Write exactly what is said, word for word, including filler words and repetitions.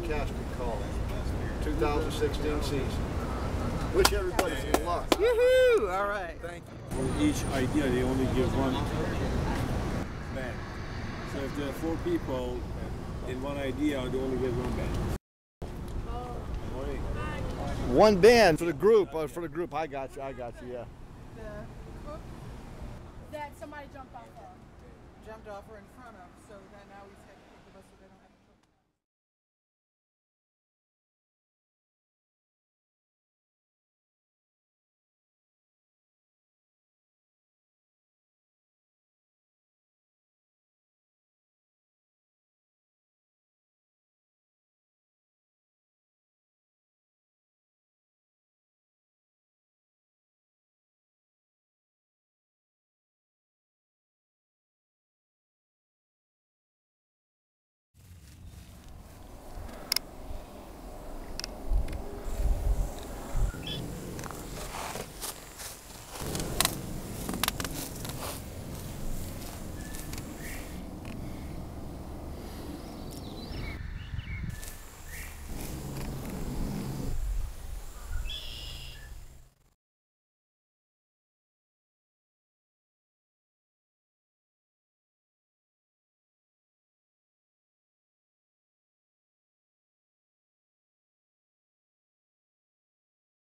casting call. two thousand sixteen season. Wish everybody some luck. Yoo-hoo! All right. Thank you. For each idea, they only give one band. So if there are four people in one idea, they only give one band. One band for the group. Uh, for the group, I got you. I got you. Yeah. The cook That somebody jumped off of. jumped off her in front of, so then now he's had